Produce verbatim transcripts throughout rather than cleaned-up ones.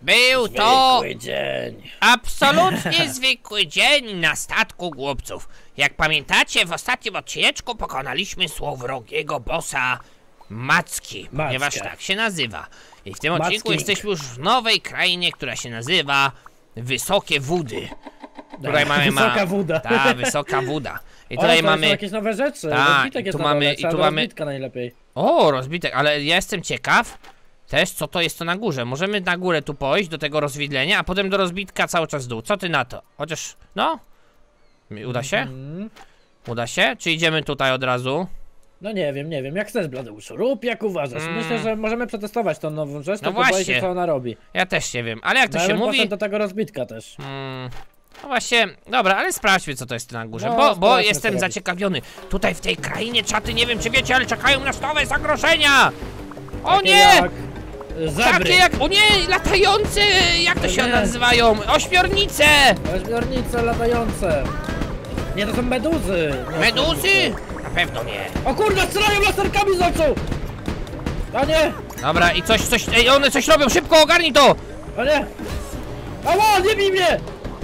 Był to Zwykły dzień. absolutnie zwykły dzień na statku głupców. Jak pamiętacie, w ostatnim odcineczku pokonaliśmy złowrogiego bossa Macki, ponieważ tak się nazywa. I w tym odcinku Macking. jesteśmy już w nowej krainie, która się nazywa Wysokie Wody. Tutaj mamy Wysoka ma... woda. Ta, Wysoka Woda. I O, tutaj to mamy... są jakieś nowe rzeczy. Tak, Rozbitek i jest tu na mamy- dole, i trzeba tu do mamy- rozbitka najlepiej. O, rozbitek, ale ja jestem ciekaw też, co to jest to na górze. Możemy na górę tu pójść, do tego rozwidlenia, a potem do rozbitka cały czas w dół. Co ty na to? Chociaż, no... Uda się? Mm. Uda się? Czy idziemy tutaj od razu? No nie wiem, nie wiem, jak chcesz, Bladeuszu, rób jak uważasz. Mm. Myślę, że możemy przetestować tą nową rzecz, No tylko boję właśnie. się, co ona robi. Ja też nie wiem, ale jak to No, ja się bym mówi... poszedł do tego rozbitka też. Mm, no właśnie, dobra, ale sprawdźmy, co to jest na górze, No, bo, bo sprawdźmy, jestem co robi. zaciekawiony. Tutaj w tej krainie, czaty, nie wiem czy wiecie, ale czekają nas nowe zagrożenia! O Takie nie! Jak... y, Zebry. Takie jak, o nie, latające, jak to O się nie. nazywają? Ośmiornice! Ośmiornice latające. Nie, to są meduzy. nie Meduzy? ośmiornice. Na pewno nie. O kurde, strzelają laserkami z oczu! O nie! Dobra, i coś, coś, ej, one coś robią, szybko ogarnij to! O nie! Ała, nie bij mnie!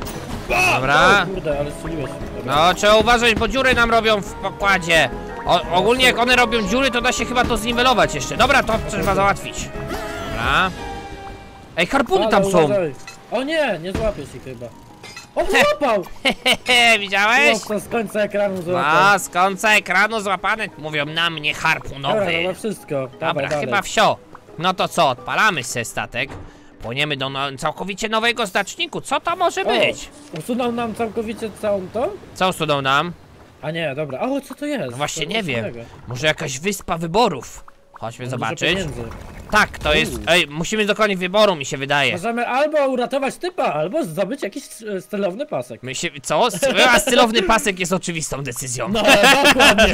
A! Dobra. O kurde, ale strzeliłeś. Dobra. No, trzeba uważać, bo dziury nam robią w pokładzie. O, ogólnie jak one robią dziury, to da się chyba to zniwelować jeszcze. Dobra, to trzeba załatwić. Dobra. Ej, harpuny Ale tam są. uważaj. O nie, nie złapiesz ich chyba. O, złapał! Hehehe, widziałeś? Chłopca z końca ekranu złapał. A, z końca ekranu złapane. Mówią na mnie Dobra, harpunowy. no wszystko. Dobra, Dawaj, dalej. chyba wsio. No to co, odpalamy se statek. Płyniemy do no, całkowicie nowego znaczniku. Co to może być? O, usunął nam całkowicie całą tą? Co usuną nam? A nie, dobra. O, co to jest? No właśnie To nie nic wiem. innego. Może jakaś wyspa wyborów. Chodźmy Dużo zobaczyć. pieniędzy. Tak, to jest. Uuu. Ej, musimy dokonać wyboru, mi się wydaje. Możemy albo uratować typa, albo zdobyć jakiś e, stylowny pasek. My się. Co? A stylowny pasek jest oczywistą decyzją. No, dokładnie.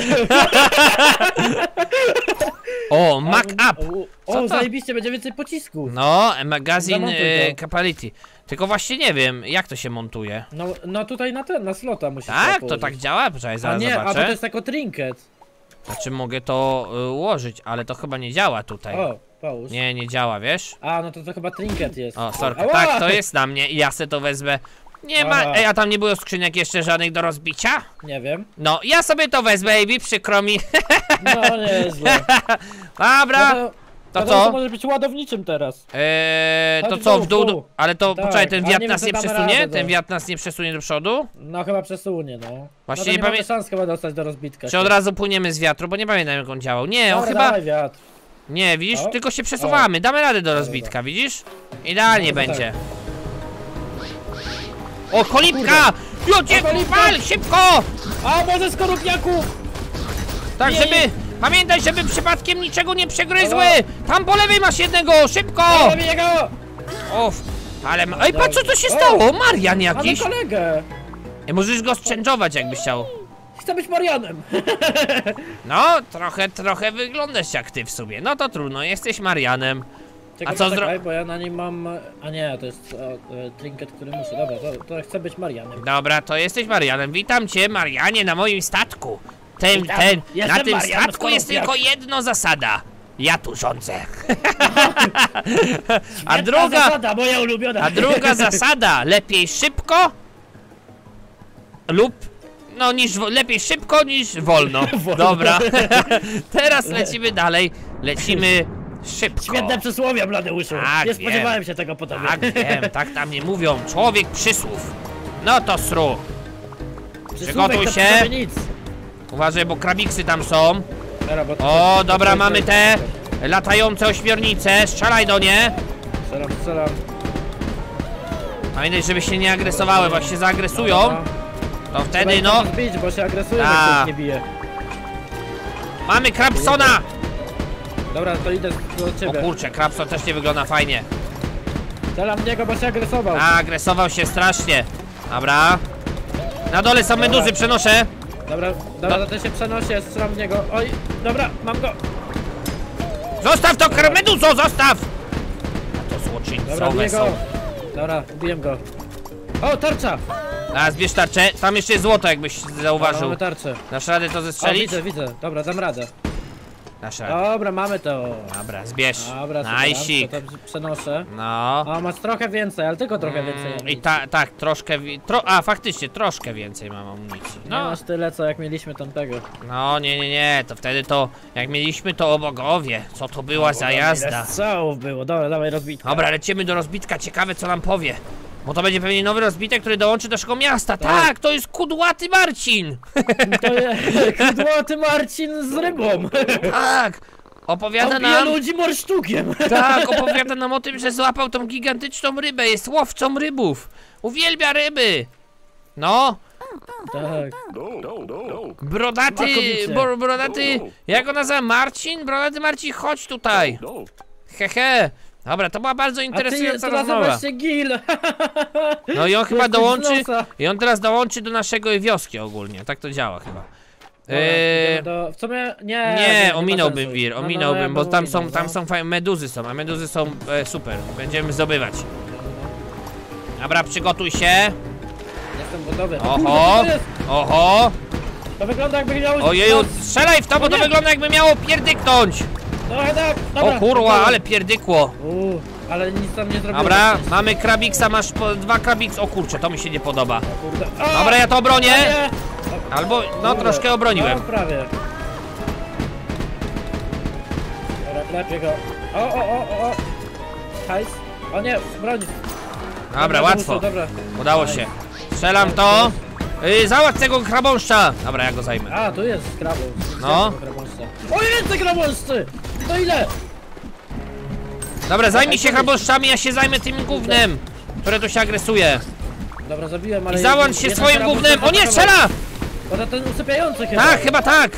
O, Mac Up! O, Co o to? zajebiście, będzie więcej pocisków. No, magazyn Zamontuj e, to. Capability. Tylko właśnie nie wiem, jak to się montuje. No, no tutaj na ten, na slota musisz Tak, to położyć. tak działa? Poczekaj, A zaraz nie, a bo to zobaczę. jest jako trinket. Znaczy mogę to y, ułożyć, ale to chyba nie działa tutaj. O, połóż. Nie, nie działa, wiesz? A, no to to chyba trinket jest. O, sorka, Ała! tak, to jest na mnie i ja se to wezmę. Nie ma, Aha. ej, a tam nie było skrzynek jeszcze żadnych do rozbicia? Nie wiem. No, ja sobie to wezmę, baby, przykro mi. No, nieźle. Dobra, No to no co? To może być ładowniczym teraz. Eee, to Chodź co, w w dół, dół, w dół. dół. Ale to, Tak, poczekaj, ten a wiatr nie nas wiem, nie czy damy przesunie? radę, Ten no. wiatr nas nie przesunie do przodu? No chyba przesunie, no. Właśnie no to nie nie mamy pamię- szans chyba dostać do rozbitka. Czy od razu płyniemy z wiatru, bo nie pamiętam jak on działał. Nie, on Dobra, chyba... dawaj wiatr. Nie, widzisz, O. tylko się przesuwamy, damy radę do rozbitka, widzisz? Idealnie No to będzie. O, kolibka! Ludzie, O, kolibka! pal, szybko! A może skorupiaków! Tak, Nie, żeby... nie. Pamiętaj, żeby przypadkiem niczego nie przegryzły! Dobra. Tam po lewej masz jednego, szybko! Zabij jego! Uff, ale... ma- Ej, patrz co to się O. stało! Marian Mamy jakiś! kolegę! Ej, możesz go szczędzować jakbyś chciał. Chcę być Marianem! No, trochę, trochę wyglądasz jak ty w sumie. No to trudno, jesteś Marianem. Czekaj, co zro- czekaj, bo ja na nim mam... A nie, to jest o, e, trinket, który muszę. Dobra, to, to chcę być Marianem. Dobra, to jesteś Marianem. Witam cię, Marianie, na moim statku. Ten, Witam. ten, Jestem na tym Marian statku jest Skorupiak. tylko jedna zasada. Ja tu rządzę. a Świetna druga, zasada, moja ulubiona! a druga zasada, lepiej szybko lub, no niż, wo- lepiej szybko niż wolno. Wolno. Dobra, teraz lecimy dalej, lecimy szybko. Świetne przysłowie, Bladeuszu! Tak, nie wiem. spodziewałem się tego po tobie. Tak wiem, tak tam nie mówią, człowiek przysłów. No to sru. Przysłówek przygotuj to się. przy sobie nic. Uważaj, bo krabiksy tam są. Dobra, bo to- O, to- dobra, to- mamy te latające ośmiornice. Strzelaj do nie. Strzelam, strzelam. Pamiętaj, żeby się nie agresowały, bo jak się zaagresują, Dobra. to Trzeba wtedy ich no... tam zbić, bo się agresują, Ta. jak ktoś nie bije. Mamy Krabsona! Dobra, to idę do O ciebie. kurczę, Krabson też nie wygląda fajnie. Strzelam w niego, bo się agresował. A, agresował się strasznie. Dobra. Na dole są meduzy, przenoszę. Dobra, dobra, to ten się przenosi, ja strzelam w niego. Oj, dobra, mam go. Zostaw to, kr- meduzo, zostaw! A to Dobra, złoczyńcowe biję go. są. Dobra, ubiłem go. O, tarcza! A, zbierz tarczę. Tam jeszcze jest złoto, jakbyś Dobra, zauważył. mamy tarczę. Dasz radę to O, zestrzelić? widzę, widzę. Dobra, dam radę. Dasz radę. Dobra, mamy to. Dobra, zbierz. Dobra, Najsik. to tam przenoszę. No. O, masz trochę więcej, ale tylko trochę więcej. Mm, I ta, tak, troszkę, wi- tro a faktycznie, troszkę więcej mam amunicji. Nie No, masz tyle, co jak mieliśmy tamtego. no, nie, nie, nie, to wtedy to, jak mieliśmy to o bogowie, co to była za Ile jazda. strzałów było, dobra, dawaj rozbitka. Dobra, lecimy do rozbitka, ciekawe co nam powie. Bo to będzie pewnie nowy rozbitek, który dołączy do naszego miasta. Tak, Tak. to jest kudłaty Marcin. To jest kudłaty Marcin z rybą. Tak, opowiada Obija nam, ludzi morsztukiem. tak, opowiada nam o tym, że złapał tą gigantyczną rybę, jest łowcą rybów. Uwielbia ryby. No, Tak. brodaty, Smakowicie. bro, brodaty, jak go nazywa, Marcin? Brodaty Marcin, chodź tutaj. Hehe. Dobra, to była bardzo A ty interesująca to rozmowa. nazywasz się Gil. No i on chyba Jesteś z dołączy, nosa. i on teraz dołączy do naszego wioski ogólnie, tak to działa chyba. Dobra, Eee, idziemy do- w sumie nie. nie, ma ominąłbym sensu. wir, No, no, ominąłbym, ja bo bym tam są, ominął, tam no. są fajne meduzy są, a meduzy są e, super, będziemy zdobywać. Dobra, przygotuj się. Jestem gotowy. Oho, Kurde, co to jest? oho, To wygląda jakby miało... ojeju, strzelaj w to, bo to nie. wygląda jakby miało pierdyknąć. Dobra, tak, dobra. O kurwa, dobra. ale pierdykło. Uuu, ale nic tam nie zrobiłem. Dobra, mamy krabiksa, masz po, dwa krabiks, o kurczę, to mi się nie podoba. Kurde. A, Dobra, ja to obronię. nie. Albo, no Kurde. troszkę obroniłem. No, prawie. Dobra, klepię go. O, o, o, o, o. Hajs. O nie, broń. Dobra, łatwo. Dobra. Udało się. Strzelam to. Yy, załatw tego krabąszcza. Dobra, ja go zajmę. A, tu jest krabą. No. O, więcej krabążcy! To ile? Dobra, zajmij się krabąszczami, ja się zajmę tym gównem, które tu się agresuje. Dobra, zabiłem, ale... I załącz się jeden swoim krabąż gównem. O nie, zaatakował. strzela! O, to ten usypiający chyba. Tak, chyba tak.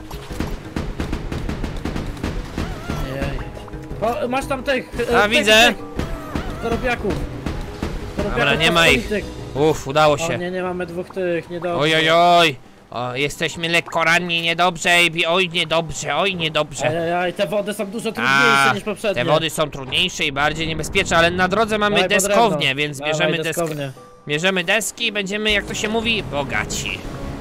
Ojej. O, masz tam tych... A, tych, widzę. tych Skoropiaków. Dobra, nie ma ich. Uff, udało O się. nie, nie mamy dwóch tych, niedobrze. Oj, oj, oj. O, jesteśmy lekko ranni, niedobrze, Ejbi. Oj, niedobrze, oj, niedobrze. Ajajaj, te wody są dużo trudniejsze A, niż poprzednie. te wody są trudniejsze i bardziej niebezpieczne, ale na drodze mamy Dawaj po deskownię, drewno. więc Dawaj bierzemy desk deskownię. bierzemy deski i będziemy, jak to się mówi, bogaci.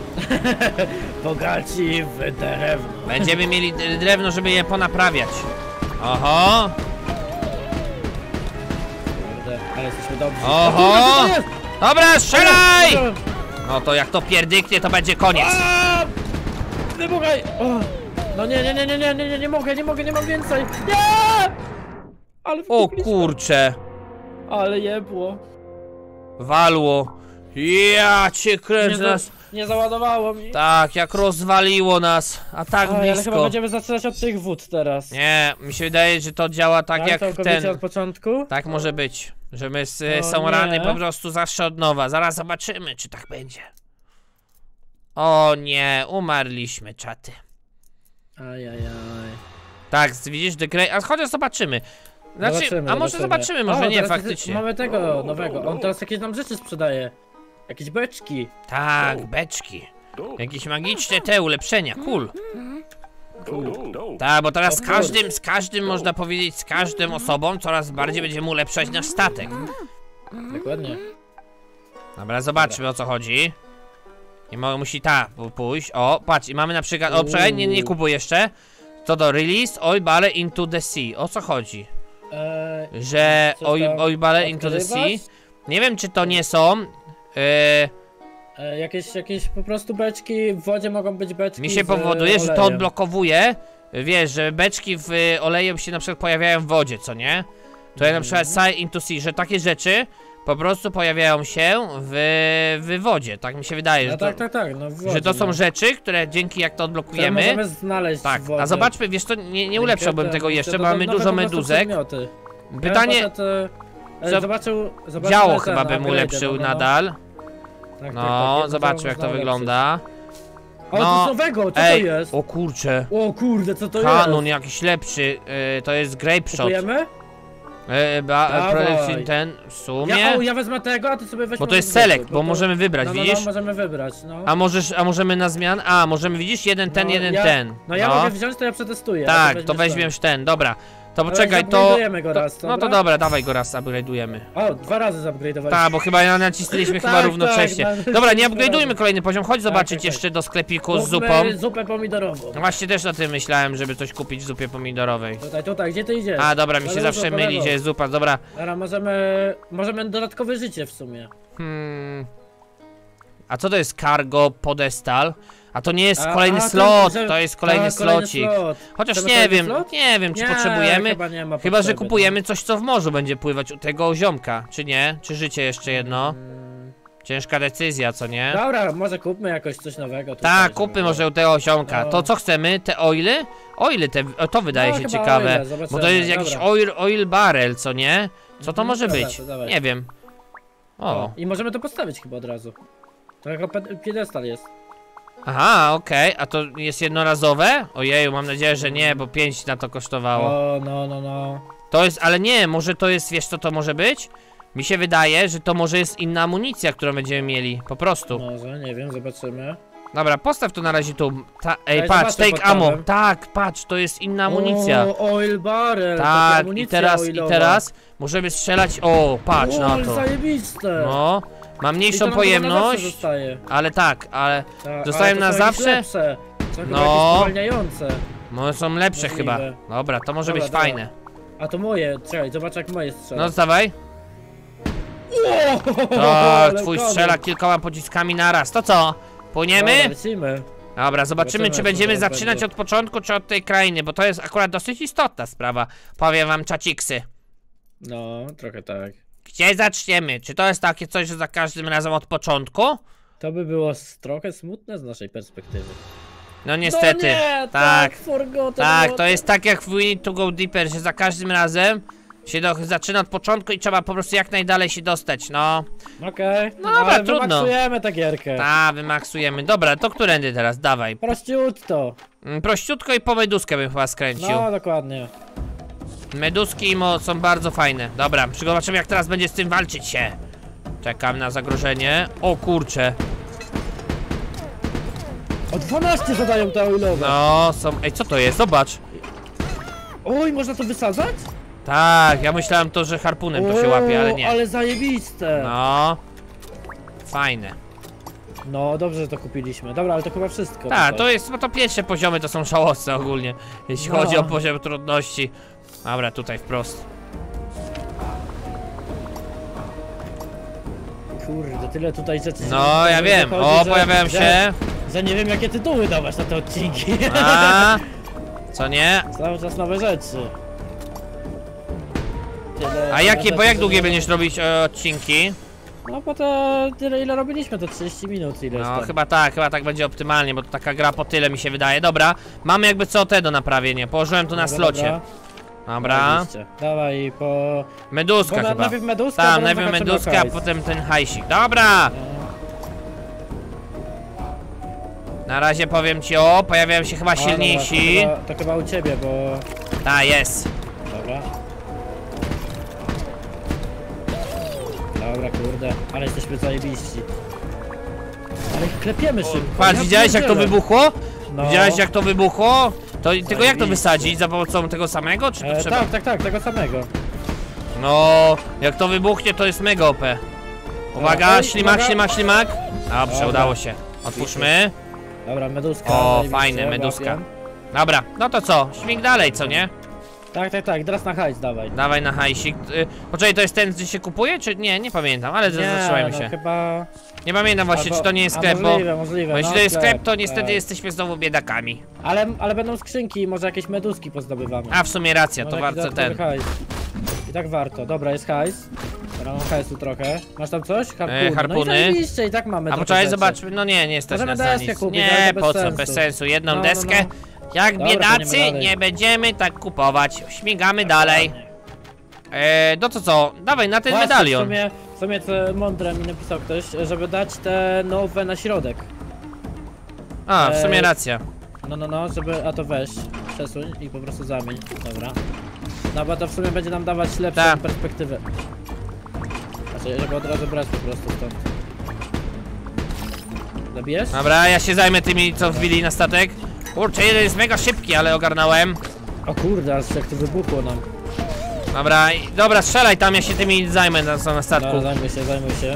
Bogaci w drewno. Będziemy mieli d- drewno, żeby je ponaprawiać. Oho, Kurde, ale jesteśmy dobrzy. Oho! O, kurde, co to jest? dobra, strzelaj! Dobra. No to jak to pierdyknie, to będzie koniec. A! Wybuchaj! O! No nie, nie, nie, nie, nie, nie, nie, nie mogę, nie mogę, nie mam więcej! Nie! Ale O wpuchliśmy. kurcze, Ale jebło. walło. Ja cię Nie, kręcę za, nas. nie załadowało mi. Tak, jak rozwaliło nas, a tak Oj, ale chyba blisko. będziemy zaczynać od tych wód teraz. Nie, mi się wydaje, że to działa tak jak całkowicie ten. od początku? Tak może być, że my s- O są nie. rany po prostu zawsze od nowa. Zaraz zobaczymy, czy tak będzie. O nie, umarliśmy, czaty. Ajajaj. Tak, widzisz, The Grey... A chociaż zobaczymy. Znaczy, Zobaczymy, a może zobaczymy, może O, nie, teraz faktycznie. Mamy tego nowego, on teraz jakieś nam rzeczy sprzedaje. Jakieś beczki. Tak, beczki. Jakieś magiczne te ulepszenia, cool. Tak, bo teraz z O każdym, z każdym, można powiedzieć, z każdą osobą coraz bardziej będziemy ulepszać nasz statek. Dokładnie. Dobra, zobaczmy o co chodzi. Nie mogę, musi ta pu- pójść. O, patrz, i mamy na przykład. O, czekaj, nie, nie kupuj jeszcze. Co to? Release oil barrel into the sea. O co chodzi? Eee, Że Coś oil, tam oil barrel into the sea. odkrywasz? Nie wiem, czy to nie są. E, e, jakieś, jakieś po prostu beczki, w wodzie mogą być beczki mi się z powoduje, że to olejem. odblokowuje. Wiesz, że beczki w y, olejem się na przykład pojawiają w wodzie, co nie? To ja na przykład Mhm. side into sea, że takie rzeczy po prostu pojawiają się w, w wodzie. Tak mi się wydaje, No że, tak, to, tak, tak, no w wodzie, że to są no. rzeczy, które dzięki jak to Które odblokujemy. możemy znaleźć Tak, w wodzie. a zobaczmy, wiesz to nie, nie ulepszałbym tego jeszcze, bo mamy dużo meduzek. Pytanie, Ja poszedł, e, Zob- zobaczył, zobaczył działo ten, chyba na bym upgrade'ie, ulepszył no, no, no. nadal. Tak, tak, No, tak, zobaczmy jak to wygląda. O, No, coś nowego, co Ej, to jest? o kurcze. O kurde, co to Kanon jest? jakiś lepszy, y, to jest grape shot. Kupujemy? Y, ba, Dawaj. production ten, w sumie. Ja, o, ja wezmę tego, a ty sobie weź Bo to może jest zwykły, select, bo to- możemy wybrać, no, no, widzisz? No, możemy wybrać, no. A możesz, a możemy na zmian? A, możemy, widzisz? Jeden ten, No, jeden ja, ten. No ja mogę wziąć, to ja przetestuję. a ty Tak, weźmiesz to weźmiesz ten, dobra. To poczekaj, to... Upgrade'ujemy go raz, to no to dobra? dobra, dawaj go raz, upgrade'ujemy. O, dwa razy zupgrade'owaliśmy. Tak, bo chyba nacisnęliśmy chyba Tak, równocześnie. tak, na- Dobra, nie upgrade'ujmy kolejny poziom, chodź zobaczyć tak, jeszcze do sklepiku z Kupmy zupą. zupę pomidorową. No właśnie też na tym myślałem, żeby coś kupić w zupie pomidorowej. Tutaj, tutaj, gdzie ty idziesz? A dobra, mi Na się lewo, zawsze po myli, lewo. gdzie jest zupa, dobra. Dobra, możemy... Możemy dodatkowe życie w sumie. Hmm. A co to jest cargo podestal? A to nie jest A- kolejny a, ten, slot, że- to jest kolejny a, kolejny slocik. slot. Chociaż Chcemy nie kolejny wiem, slot? nie wiem czy Nie, potrzebujemy. chyba nie ma Chyba, że potrzeby, kupujemy coś, co w morzu będzie pływać u tego ziomka, czy nie? Czy życie jeszcze jedno? Mm, Ciężka decyzja, co nie? Dobra, może kupmy jakoś coś nowego. tutaj, Tak, żeby kupmy było. może u tego ziomka. No. To co chcemy? Te oily? Oily te, o, to wydaje No, się chyba ciekawe. oile, Bo to zobaczymy, jest jakiś dobra. oil, oil barrel, co nie? Co to Mhm, może dobra, być? to dawaj. Nie wiem. O. I możemy to postawić chyba od razu. To jako pe- piedestal jest. Aha, okej, a to jest jednorazowe? Ojeju, mam nadzieję, że nie, bo pięć na to kosztowało. O, no, no, no. To jest, ale nie, może to jest, wiesz co to może być? Mi się wydaje, że to może jest inna amunicja, którą będziemy mieli, po prostu. Może, nie wiem, zobaczymy. Dobra, postaw to na razie tu. Ta, ej, Daj, patrz, zobaczę take pod ammo. tabem. Tak, patrz, to jest inna amunicja. O, oil barrel. taka Tak, i amunicja teraz, i oilowa. teraz możemy strzelać. O, patrz o, na ale to. zajebiste. No, mam I mniejszą to nam chyba na zawsze pojemność, zostaje. ale tak, ale Tak, Zostałem ale to na są jakieś zawsze? Lepsze. Są chyba No. jakieś spowalniające. no, są lepsze Możliwe. chyba. Dobra, to może Dobra, być dobra. fajne. A to moje, czekaj, zobacz jak moje strzela. No, dawaj. Tak, twój strzela kilkoma pociskami naraz. To co? Płyniemy? Dobra, lecimy. Dobra, zobaczymy, Zobaczymy, czy co będziemy teraz zaczynać będzie. od początku, czy od tej krainy, bo to jest akurat dosyć istotna sprawa. Powiem wam, czaciksy. No, trochę tak. Gdzie zaczniemy? Czy to jest takie coś, że za każdym razem od początku? To by było s- trochę smutne z naszej perspektywy. No niestety. No nie, tak. forgotten Tak, to water. jest tak jak w We Need to Go Deeper, że za każdym razem się do, zaczyna od początku i trzeba po prostu jak najdalej się dostać, no. Okej, No dobra, ale trudno. wymaksujemy tę gierkę. Ta, wymaksujemy. Dobra, to którędy teraz? Dawaj. Prościutko. Mm, Prościutko i po meduskę bym chyba skręcił. No, dokładnie. Meduski i mo są bardzo fajne. Dobra, zobaczymy jak teraz będzie z tym walczyć się. Czekam na zagrożenie. O kurcze. O dwanaście zadają te oilowe. No, są... Ej, co to jest? Zobacz. Oj, można to wysadzać? Tak, ja myślałem to, że harpunem to się łapie, ale nie. Ale zajebiste. No. Fajne. No, dobrze, że to kupiliśmy. Dobra, ale to chyba wszystko. Tak, tutaj. to jest, bo to pierwsze poziomy to są żałosne ogólnie, jeśli No. chodzi o poziom trudności. Dobra, tutaj wprost. Kurde, tyle tutaj rzeczy. No, ja wiem. wychodzi, O, że- pojawiają że- się. Że nie wiem jakie tytuły dawać na te odcinki. A, co nie? Cały czas nowe rzeczy. Tyle, A tyle jakie, bo rzeczy, jak że długie nie- będziesz robić e, odcinki? No bo to tyle ile robiliśmy, to trzydzieści minut ileś No, tam. chyba tak, chyba tak będzie optymalnie, bo to taka gra po tyle mi się wydaje. Dobra, mamy jakby co te do naprawienia. Położyłem tu na Dobra, slocie. dobra. Dobra. Zajebiście. Dawaj po... Meduska Bo na, chyba. najpierw meduska, Tam, potem najpierw zahaczymy o meduska, a hajs. potem ten hajsik. Dobra! No, Na razie powiem ci, o, pojawiają się chyba a, dobra, silniejsi. To chyba, to chyba u ciebie, bo... Ta, jest. Dobra. Dobra, kurde, ale jesteśmy zajebiści. Ale ich klepiemy szybko. Patrz, ja widziałeś jak to pierdzielę. wybuchło? No. Widziałeś jak to wybuchło? To tylko jak to Zajebiście. wysadzić? Za pomocą tego samego, czy to E, trzeba? tak, tak, tak, tego samego. No, jak to wybuchnie, to jest mega O P. Uwaga, Oj, ślimak, uwaga. ślimak, ślimak. Dobrze, Dobra. udało się. Otwórzmy. Dobra, meduska. O, zajebiście, fajne, meduska. łapię. Dobra, no to co? Śmig dalej, co nie? Tak, tak, tak, teraz na hajs dawaj. Dawaj na hajsik. Y, Poczekaj, to jest ten, gdzie się kupuje, czy nie? Nie pamiętam, ale zatrzymajmy no, się. chyba... Nie pamiętam właśnie, Albo- czy to nie jest a sklep, bo... Możliwe, możliwe, Bo jeśli no, to jest sklep, to niestety tak. jesteśmy znowu biedakami. Ale, ale będą skrzynki i może jakieś meduski pozdobywamy. A, w sumie racja, to Może jakiś warto ten. dodatkowy hajs. I tak warto. Dobra, jest hajs. Dobra, mam hajsu trochę. Masz tam coś? Harpuny. E, harpuny. No i zajebiście, i tak mamy A trochę poczekaj, rzeczy. zobaczmy, no nie, nie stać Możemy nas na deskę nic. kupić, Nie, ale to bez po co, sensu. bez sensu, jedną No, no, deskę. no. Jak Dobra, biedacy, płyniemy dalej. nie będziemy tak kupować. Śmigamy dalej. E, no to co, dawaj na ten Właśnie, medalion. W sumie, w sumie to mądre mi napisał ktoś, żeby dać te nowe na środek. A, w sumie e, racja. No, no, no, żeby, a to weź, przesuń i po prostu zamień. Dobra. No bo to w sumie będzie nam dawać lepszą Tak. perspektywę. Znaczy, żeby od razu brać po prostu stąd. Zabijesz? Dobra, ja się zajmę tymi, co wbili na statek. Kurczę, jeden jest mega szybki, ale ogarnąłem. O kurde, aż jak to wybuchło nam. Dobra, i- dobra, strzelaj tam, ja się tymi zajmę na, na statku. Dobra, zajmuj się, zajmuj się.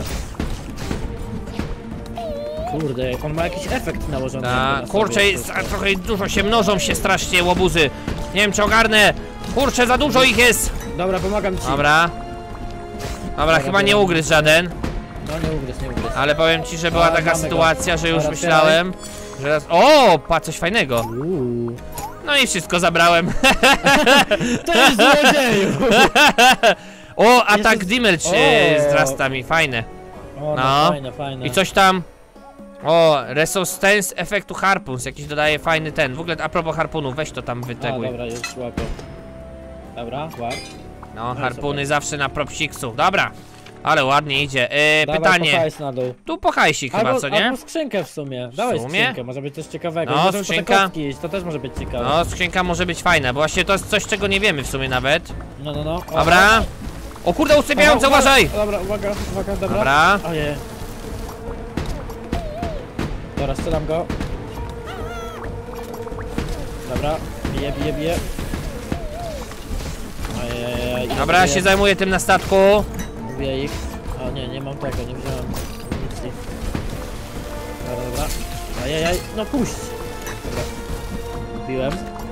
Kurde, on ma jakiś efekt nałożony. Ta, na kurczę, sobie. jest, a, trochę dużo się mnożą się strasznie łobuzy. Nie wiem czy ogarnę. Kurczę, za dużo ich jest. Dobra, pomagam ci. Dobra. Dobra, chyba nie ugryzł żaden. No nie ugryź, nie ugryź. Ale powiem ci, że była A, taka mamy go. sytuacja, że już Dobra, myślałem, że raz... O, pa, coś fajnego. Uuu. No i wszystko zabrałem. To jest złodzieju! O, atak Jeszcze- Dimmer czy O. z drastami, fajne. O, no, No. fajne, fajne. I coś tam. O, Resistance efektu Harpuns, jakiś dodaje fajny ten. W ogóle a propos harpunów, weź to tam A, wyteguj. dobra, już łapię. Dobra, łap. No, No, harpuny super. zawsze na propsiksu. Dobra, ale ładnie idzie. Yy, Dawaj, pytanie. po hajs na dół. Tu po hajsik chyba, Albo, co nie? albo skrzynkę w sumie. Dawaj sumie? skrzynkę, może być coś ciekawego. No, Możemy skrzynka. po te kostki iść, to też może być ciekawe. No, skrzynka może być fajna, bo właśnie to jest coś, czego nie wiemy w sumie nawet. No, no, no. O, Dobra. O kurde, usypiające, uważaj! Dobra, uwaga, uwaga, dobra. Dobra. Ojej. Dobra, strzelam go. Dobra, bije, bije, bije. Ojej, Dobra, ja się zajmuję tym na statku. Mówię ich. O nie, nie mam tego, nie wziąłem amunicji. Dobra, dobra. Ajajaj, no puść! Dobra. Zbiłem.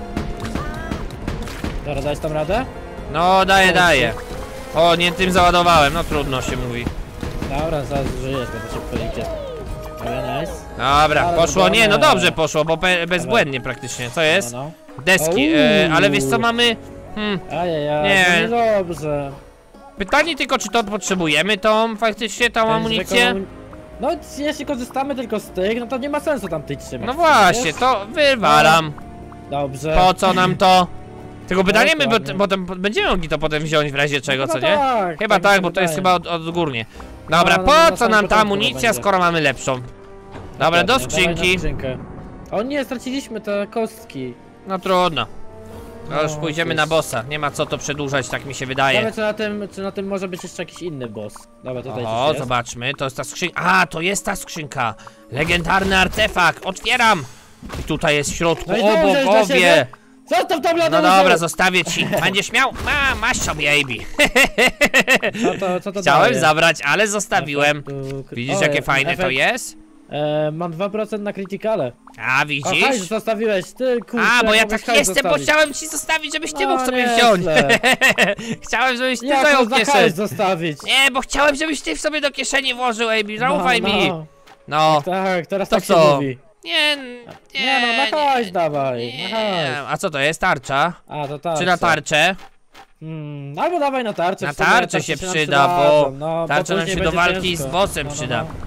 Dobra, dajesz tam radę? No, daję, daję. O, nie tym załadowałem, no trudno się mówi. Dobra, zaraz żyjesz, bo to szybko idzie. Dobra, nice. Dobra, Ale poszło, nie, no wygląda. dobrze poszło, bo be bezbłędnie praktycznie. Co jest? No, Deski, Uuu. e, ale wiesz co mamy? Hmm, no. Ajajaj, Nie. no niedobrze. pytanie tylko, czy to potrzebujemy tą, faktycznie tą amunicję? Zwykłą- No, jeśli korzystamy tylko z tych, no to nie ma sensu tam tych trzymać. No właśnie, wiesz? to wywalam. Dobrze. Po co nam to? Tylko pytanie, my Dokładnie. bo- potem będziemy mogli to potem wziąć w razie czego, Chyba co nie? tak, Chyba tak mi tak, się bo to jest wydaje. chyba od, odgórnie. Dobra, No, no, no, na po co samym nam ta początku amunicja, będzie. skoro mamy lepszą? Dobra, do Dokładnie, dawaj na skrzynki. skrzynkę. O nie, straciliśmy te kostki. No trudno. No już No, pójdziemy cóż. na bossa. Nie ma co to przedłużać, tak mi się wydaje. Ciekawe, czy na tym, czy na tym może być jeszcze jakiś inny boss. Dobra, tutaj O, coś jest. zobaczmy, to jest ta skrzynka. A, to jest ta skrzynka. Legendarny artefakt. Otwieram. I tutaj jest w środku No i znowu wziąłeś dla obogowie. siebie? Zostaw tam No ladę! dobra, zostawię ci. Będziesz miał? Ma, masz sobie, baby. Co to, co to Chciałem daje? zabrać, ale zostawiłem. Efektu- Widzisz, o, jakie efekt- fajne to jest? E, mam dwa procent na krytykale. A, O, hajs widzisz? zostawiłeś, ty kurczę. A, bo ja mogłeś tak hajs jestem, bo zostawić. chciałem ci zostawić, żebyś ty No, mógł sobie nieźle. wziąć. Chciałem, żebyś ty Jak zajął to za hajs kieszeń. zostawić? Nie, bo chciałem, żebyś ty sobie do kieszeni włożył, Amy, zaufaj no, mi. no. No, Tak, teraz To tak się co? mówi. nie, nie, Nie no, na hajs nie, dawaj, na nie. hajs. A co to jest, tarcza? A, to tarcza. Czy na tarczę? Hmm, albo dawaj na tarczę. Na w sumie tarczę tarcze się nam przyda, bo przydadzą, no, bo tarcza nam później się do będzie walki ciężko. z bossem No, no, przyda. no.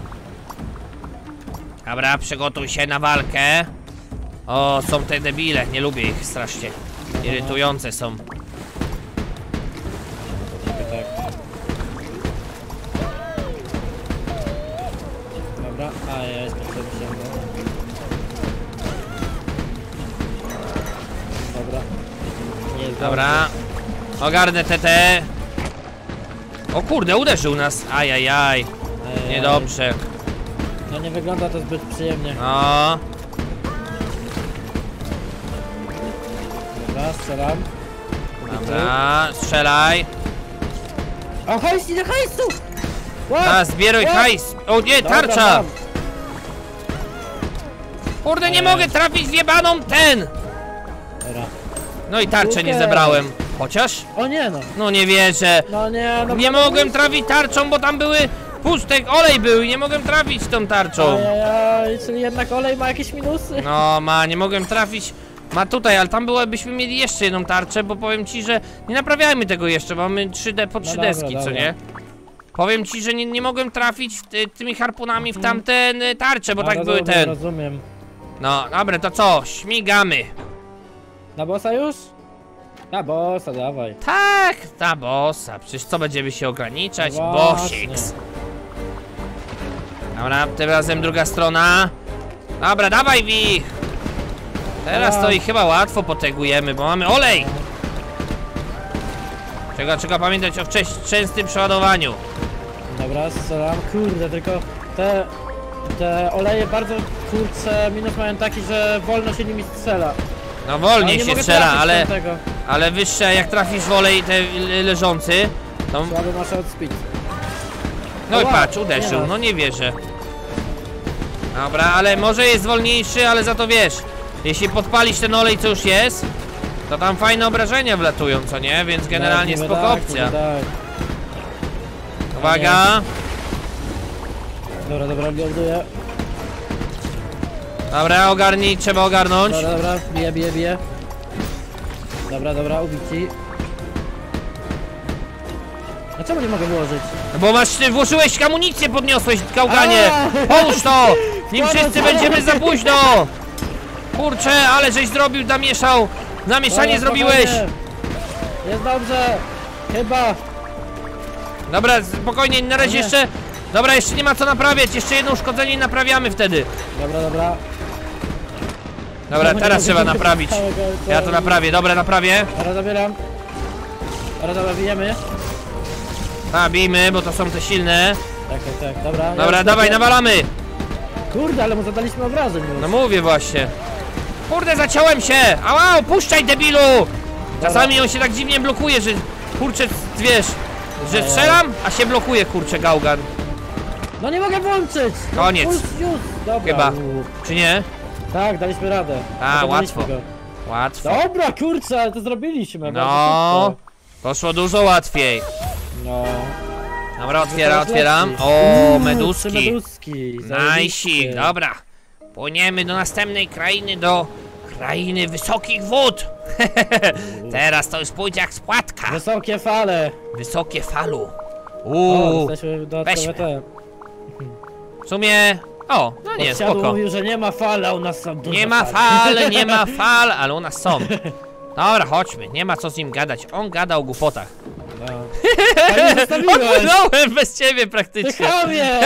Dobra, przygotuj się na walkę. O, są te debile, nie lubię ich strasznie. Irytujące są. Tak. Dobra, a ja jestem sobie wzięty. Dobra. Nie jest Dobra. Ogarnę T T. O kurde, uderzył nas. Ajajaj. dobrze. Ej, Niedobrze. No nie wygląda to zbyt przyjemnie. No. Dobra, strzelam. Dobra, strzelaj. O, hajs, idę hajsu! Łap! A, zbieruj Łap! hajs. O nie, Dobra, tarcza. mam. Kurde, nie Ej. mogę trafić w jebaną ten. Dobra. No i tarczę nie Super. zebrałem. Chociaż? O nie no. No nie wierzę. No nie, no. Nie mogłem trafić tarczą, bo tam były pustek, olej był i nie mogłem trafić tą tarczą. Ajajaj, czyli jednak olej ma jakieś minusy? No ma, nie mogłem trafić. Ma tutaj, ale tam było, byśmy mieli jeszcze jedną tarczę, bo powiem ci, że nie naprawiajmy tego jeszcze, bo mamy trzy D po trzy dobra, deski, co dobra. nie? Powiem ci, że nie, nie mogłem trafić w ty, tymi harpunami w tamten y, tarcze, bo No, tak były rozumiem, ten. Rozumiem. No, dobra, to co? Śmigamy. Na bossa już? Na bossa, dawaj. Tak, ta bossa. Przecież co będziemy się ograniczać? No właśnie. Bossiks. Dobra, tym razem druga strona. Dobra, dawaj Wi. Teraz to A. ich chyba łatwo potegujemy, bo mamy olej. Trzeba, trzeba pamiętać o wcześ- częstym przeładowaniu. Dobra, strzelam. Kurde, tylko te... Te oleje bardzo, kurczę, minus mają taki, że wolno się nimi strzela. No wolniej się strzela, ale... Tego. Ale wyższe, jak trafisz w olej te le- leżący, to... Słaby masz outspeed. No i Wow, patrz, uderzył, nie no nie wierzę. Dobra, ale może jest wolniejszy, ale za to wiesz, jeśli podpalisz ten olej, co już jest, to tam fajne obrażenia wlatują, co nie? Więc generalnie Tak, spoko tak, opcja. tak. Uwaga! Dobra, dobra, ląduję. Dobra, ogarnij, trzeba ogarnąć. Dobra, dobra, bije, bije, bije. Dobra, dobra, ubici. A czemu nie mogę włożyć? No bo masz, ty włożyłeś amunicję, podniosłeś, gałganie! Połóż to! Nim wszyscy będziemy za późno! Kurczę, ale żeś zrobił, namieszał! Namieszanie Dobra, zrobiłeś! spokojnie. Jest dobrze! Chyba! Dobra, spokojnie, na razie Nie. jeszcze... Dobra, jeszcze nie ma co naprawiać, jeszcze jedno uszkodzenie i naprawiamy wtedy. Dobra, dobra. Dobra, No, teraz nie trzeba mogę naprawić. całego- Ja to naprawię, dobra, naprawię. Dobra, zabieram. Dobra, dobra, bijemy. A, bijmy, bo to są te silne. Tak, tak, tak, dobra. Dobra, Ja dawaj, już nawalamy! Kurde, ale mu zadaliśmy obrażeń już. No mówię właśnie. Kurde, zaciąłem się! Ała, puszczaj, debilu! Czasami on się tak dziwnie blokuje, że... Kurczę, wiesz... Że strzelam, a się blokuje, kurczę, gałgan. No nie mogę włączyć! Koniec. Puść już! Dobra. Chyba. u. Czy nie? Tak, daliśmy radę. A, Pokonaliśmy łatwo. go. Łatwo. Dobra, kurczę, ale to zrobiliśmy. No. bardzo szybko. Poszło dużo łatwiej. No. Dobra, otwieram, Coraz otwieram. lepiej. O, Uuu, meduski. trzy meduski. Najsik, dobra. Płyniemy do następnej krainy, do krainy wysokich wód. Teraz to już pójdzie jak spłatka. Wysokie fale. Wysokie falu. O, Uuu, jesteśmy do weźmy. te. w sumie... O, no nie, Podsiadł spoko. mówił, że nie ma fal, a u nas są duże Nie ma fale. fal, nie ma fal, ale u nas są. Dobra, chodźmy, nie ma co z nim gadać. On gada o głupotach. No. A nie zostawiłeś! Odpłynąłem bez ciebie Ty praktycznie. chamie!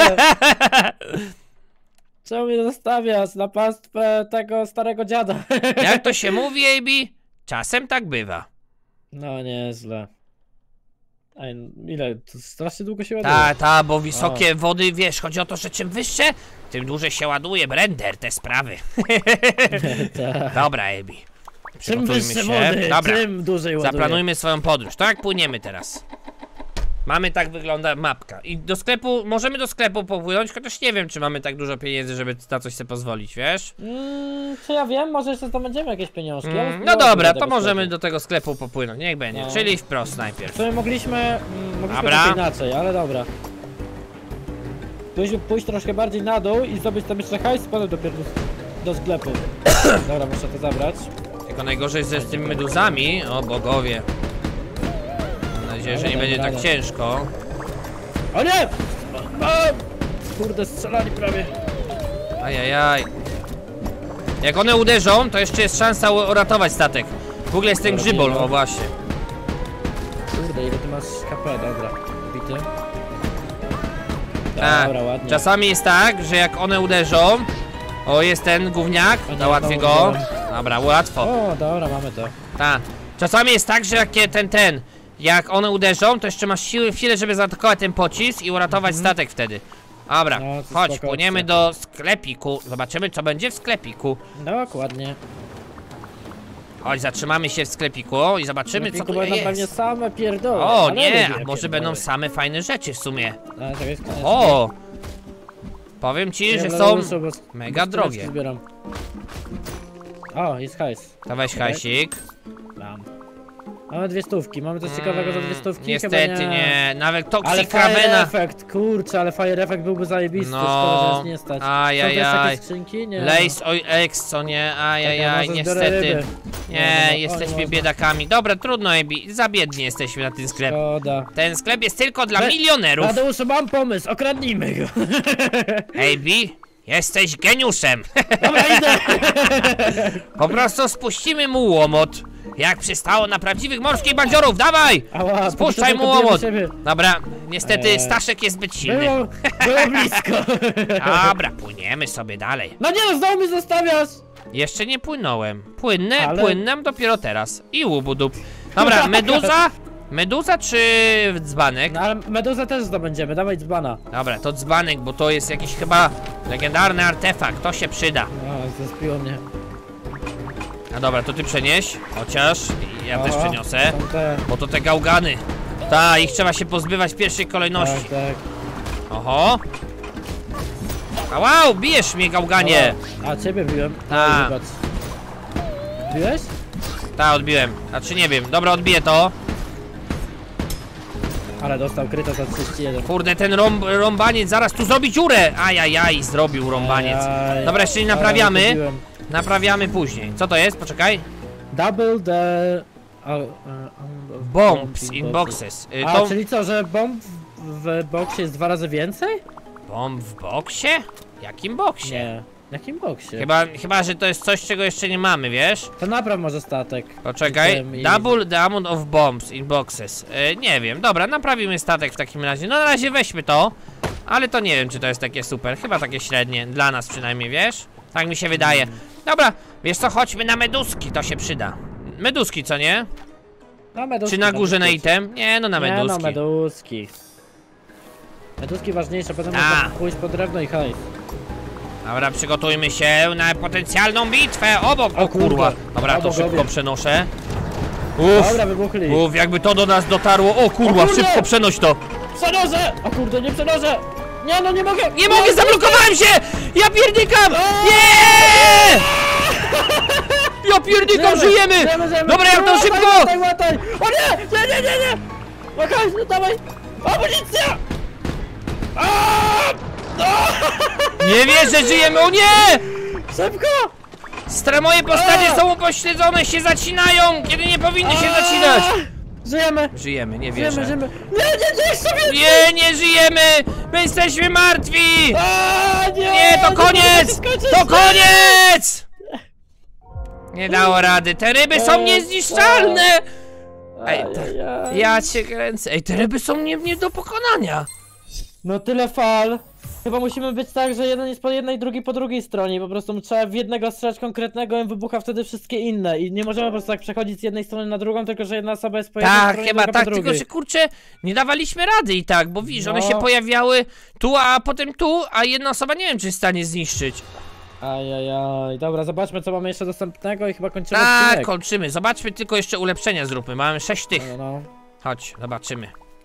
Czemu mnie zostawiasz na pastwę tego starego dziada? Jak to się mówi, A B? Czasem tak bywa. No nieźle. Ej, ile? To strasznie długo się ładuje. Ta, ta, bo wysokie wody, wiesz, chodzi o to, że czym wyższe, tym dłużej się ładuje Brender, te sprawy. Tak. Dobra, A B. Czym Przygotujmy wyższe się. wody, Dobra, tym dłużej ładuje. zaplanujmy swoją podróż. To jak płyniemy teraz? Mamy, tak wygląda mapka. I do sklepu, możemy do sklepu popłynąć, chociaż nie wiem, czy mamy tak dużo pieniędzy, żeby na coś sobie pozwolić, wiesz? Mm, czy ja wiem, może jeszcze zdobędziemy jakieś pieniążki. ale Mm, no spróbujmy dobra, do to tego możemy sklepu. do tego sklepu popłynąć, niech będzie. No. Czyli wprost najpierw. W sumie mogliśmy, mm, mogliśmy Dobra. trochę inaczej, ale dobra. Pójść, pójść troszkę bardziej na dół i zdobyć tam jeszcze hajs, potem dopiero do, do sklepu. Dobra, muszę to zabrać. Tylko najgorzej ze z tymi meduzami, o bogowie. Mam nadzieję, że nie Dobra, będzie tak dobra. ciężko. O nie! A, kurde, strzelali prawie. Ajajaj. Jak one uderzą, to jeszcze jest szansa u- uratować statek. W ogóle jest ten Dobra, grzybol, dobra. o właśnie. Kurde, ile ty masz K P, dobra. Bity. A, Dobra, ładnie. czasami jest tak, że jak one uderzą, o jest ten gówniak, O nie, załatwię znowu go. uderzyłem. Dobra, łatwo. O, dobra, mamy to. Ta. Czasami jest tak, że jak je- ten, ten, jak one uderzą, to jeszcze masz siły, chwilę, żeby zaatakować ten pocisk i uratować statek wtedy. Dobra, No, to chodź, spoko płyniemy opcja. do sklepiku. Zobaczymy, co będzie w sklepiku. Dokładnie. Chodź, zatrzymamy się w sklepiku i zobaczymy, co Tylko tu będą pewnie jest. same pierdoły. O ale nie, lubię a może pierdoły. będą same fajne rzeczy w sumie. A, czekaj, skąd- O! Powiem ci, Nie, że dla są Lauruszu, bo- mega bo drogie. Zbieram. O, jest hajs. To weź hajsik. Mam. Mamy dwie stówki, mamy coś ciekawego za dwie stówki? Mm, Niestety Chyba nie. Nawet Ale Toxic Fire Ravena. Effect, kurczę, ale Fire Effect byłby zajebisty, No, szkoda, że nas nie stać. Są też ajajaj. jakieś skrzynki? Nie. Lace Oil X, co nie? Ajajaj, Czekaj, może zbiorę niestety. ryby. Nie, no, o, jesteśmy nie można. biedakami. Dobra, trudno, Ebi. Za biedni jesteśmy na ten sklep. Szkoda. Ten sklep jest tylko dla Le- milionerów. Tadeuszu, mam pomysł, okradnijmy go. Ebi, jesteś geniuszem. Dobra, idę. Po prostu spuścimy mu łomot. Jak przystało na prawdziwych morskich bandziorów, dawaj! Ała, Spuszczaj mu podbijemy łomot! siebie. Dobra, niestety Eee. Staszek jest zbyt silny. Było, było blisko. Dobra, płyniemy sobie dalej. No nie, no znowu mnie zostawiasz. Jeszcze nie płynąłem. Płynę, Ale- płynę dopiero teraz. I łubudup. Dobra, meduza? Meduza czy dzbanek? No ale meduzę też zdobędziemy, dawaj dzbana. Dobra, to dzbanek, bo to jest jakiś chyba legendarny artefakt. To się przyda. No, zespiło mnie. A dobra, to ty przenieś, chociaż ja Aha, też przeniosę, są te. bo to te gałgany. Ta, ich trzeba się pozbywać w pierwszej kolejności. Tak, tak. Oho. A wow, bijesz mnie, gałganie. A ciebie biłem. A. Oj, zobacz. Biłeś? Ta, odbiłem. A czy nie wiem, dobra, odbiję to. Ale dostał kryta za trzydzieści jeden. Kurde, ten rąb, rąbaniec zaraz tu zrobi dziurę. Ajajaj, zrobił rąbaniec. Ajaj. Dobra, jeszcze nie Ale naprawiamy. odbiłem. Naprawiamy później. Co to jest? Poczekaj. Double the... Uh, uh, um, Bombs in boxes. Y, A, to... czyli co, że bomb w, w boksie jest dwa razy więcej? Bomb w boksie? Jakim boksie? Nie. W jakim boksie? Chyba, chyba, że to jest coś, czego jeszcze nie mamy, wiesz? To napraw może statek. Poczekaj. Wiem i- Double the amount of bombs in boxes. Y, nie wiem, dobra, naprawimy statek w takim razie. No na razie weźmy to. Ale to nie wiem, czy to jest takie super. Chyba takie średnie. Dla nas przynajmniej, wiesz? Tak mi się wydaje. Dobra, wiesz co, chodźmy na meduski, to się przyda. Meduski, co nie? No, meduski, Czy na górze na meduski. item? Nie, no na Nie, no meduski. meduski. Meduski ważniejsze, potem A. można pójść po drewno i hajs. Dobra, przygotujmy się na potencjalną bitwę obok. O kurwa. Dobra, to Obok szybko obie. przenoszę. Uff, Dobra, wybuchli. uff, jakby to do nas dotarło. O kurwa, O kurde! szybko przenoś to. Przenożę! O kurde, nie przenożę! Nie, no nie mogę! Nie mogę, zablokowałem się! Ja pierdykam! Nie! Ja pierdykam, żyjemy! Żyjemy, żyjemy. Dobra, jak to Łataj, szybko! Łataj, łataj. O nie! Nie, nie, nie, nie! Łakaj, no dawaj! Amunicja! Nie wierzę, żyjemy, o nie! Szybko! Stre moje postacie A! są upośledzone, się zacinają, kiedy nie powinny się zacinać. Żyjemy! Żyjemy, nie Żyjemy, wierzę. żyjemy! Nie, nie, nie, sobie! Nie, nie żyjemy! My jesteśmy martwi! A, nie! Nie, to mogę koniec! się skończyć. To koniec! Nie dało rady, te ryby są Eee, niezniszczalne! Ej, te, Ajajaj. ja cię kręcę. Ej, te ryby są nie, nie do pokonania. No tyle fal. Chyba musimy być tak, że jeden jest po jednej, drugi po drugiej stronie. I po prostu trzeba w jednego strzelać konkretnego i wybucha wtedy wszystkie inne. I nie możemy po prostu tak przechodzić z jednej strony na drugą, tylko że jedna osoba jest po jednej Tak, stronie, chyba druga tak, po tylko drugiej. że kurczę, nie dawaliśmy rady i tak, bo widzisz, one No. się pojawiały tu, a potem tu, a jedna osoba nie wiem, czy jest w stanie zniszczyć. Ajajaj, dobra, zobaczmy co mamy jeszcze dostępnego i chyba kończymy Tak, odcinek. kończymy. Zobaczmy tylko jeszcze ulepszenia zróbmy. Mamy sześć tych. No, no. Chodź, zobaczymy.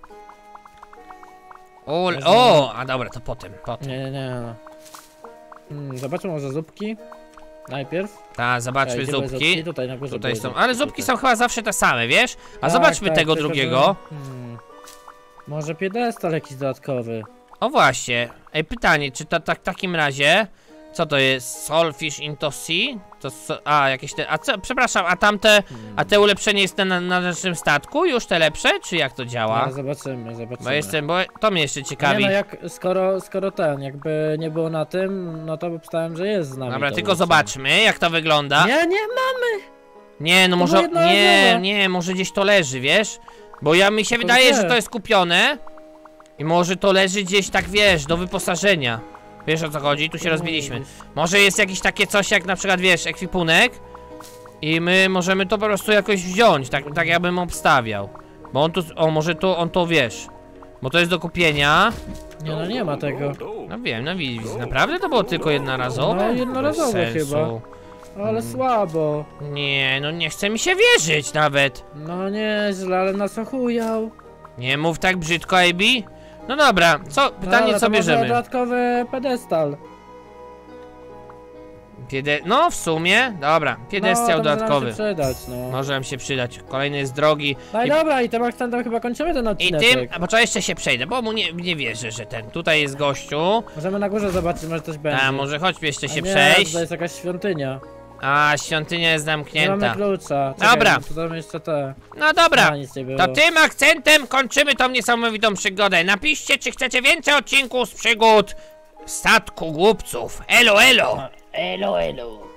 O, Można- o, a dobra, to potem, potem. Nie, nie, nie. no. Hmm, zobaczmy może zupki. Najpierw. Tak, zobaczmy Ej, gdzie były zupki. Tutaj na górze Tutaj były są, ale zupki są chyba zawsze te same, wiesz? A Tak, zobaczmy tak, tego tylko, drugiego. że- Hmm. Może piedestal jakiś dodatkowy. O właśnie. Ej, pytanie, czy to tak w takim razie... Co to jest? Solfish into sea? To so, a, jakieś te... A co, przepraszam, a tamte... A te ulepszenie jest na, na naszym statku? Już te lepsze? Czy jak to działa? Ale zobaczymy, zobaczymy. Bo jestem, bo to mnie jeszcze Nie ciekawi. no, jak, skoro, skoro ten, jakby nie było na tym, no to obstałem, że jest z nami. Dobra, to tylko ulepszenie. zobaczmy, jak to wygląda. Nie, nie, mamy! Nie, no To może, było jednorazowe. nie, nie, może gdzieś to leży, wiesz? Bo ja mi się To wydaje, gdzie? że to jest kupione. I może to leży gdzieś tak, wiesz, do wyposażenia. Wiesz o co chodzi? Tu się rozbiliśmy. Może jest jakieś takie coś jak na przykład, wiesz, ekwipunek. I my możemy to po prostu jakoś wziąć, tak, tak ja bym obstawiał. Bo on tu, o może tu, on to wiesz. Bo to jest do kupienia. Nie no, nie ma tego. No wiem, no widzisz, naprawdę to było tylko jednorazowe? No, jednorazowe Bez sensu. chyba. Ale słabo. Nie, no nie chce mi się wierzyć nawet. No nieźle, ale nas ochujał. Nie mów tak brzydko, A B. No dobra, co, pytanie Dobra, co to może bierzemy? dodatkowy pedestal. Piede... No w sumie, dobra, piedestiał no, to może nam dodatkowy. się przydać, no. Może nam się przydać, kolejny jest drogi. No i I- dobra, i tym akcentem chyba kończymy ten I odcinek. tym, a poczekaj, jeszcze się przejdę, bo mu nie, nie wierzę, że ten, tutaj jest gościu. Możemy na górze zobaczyć, może coś będzie. A może chodźmy jeszcze A się nie, przejść. To jest jakaś świątynia. A, świątynia jest Nie mamy zamknięta. klucza. Dobra. Tu tam jeszcze te. No dobra, A, nic nie było. to tym akcentem kończymy tą niesamowitą przygodę. Napiszcie, czy chcecie więcej odcinków z przygód statku głupców. Elo, elo! Elo, elo.